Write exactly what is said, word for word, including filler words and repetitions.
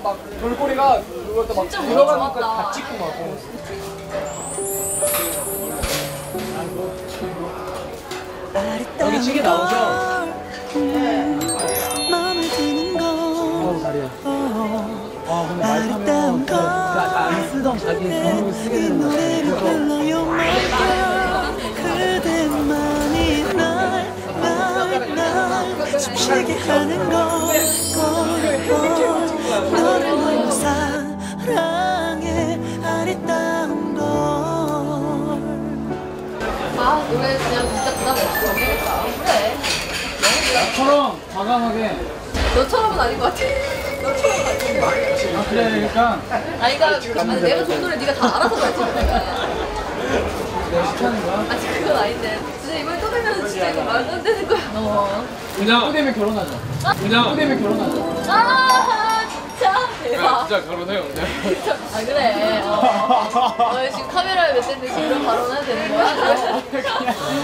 막 돌고래가 그것도 막 들어가는 것까지 다 찍고 막. 여기 찌개 나오죠? 어우 다리야. 아 근데 말하면 안 쓰던 자기 돈을 쓰게 되는 거야. 그대만이 날, 날, 날 숨쉬게 하는 걸. 너를 너무 사랑해 아리따운 걸. 아 노래 그냥 진짜 부담 없이 정해야겠다. 그래. 나처럼 과감하게. 너처럼은 아닌 것 같아. 너처럼은 아닌 것 같아. 아 그래 그러니까. 아니 그러니까 아니, 내가 좋은 노래 네가 다 알아서 그랬지 내가. 내가 시키는 거야? 아직 그건 아닌데. 진짜 이번에 또 되면 진짜 이거 말도 안 되는 거야. 너. 그냥 또 되면 결혼하자. 그냥 또 되면 결혼하자. 아 진짜 대박. 진짜 결혼해요 근데. 아 그래. 어. 어, 지금 카메라에 몇 대인데 지금 발언해도 되는 거야?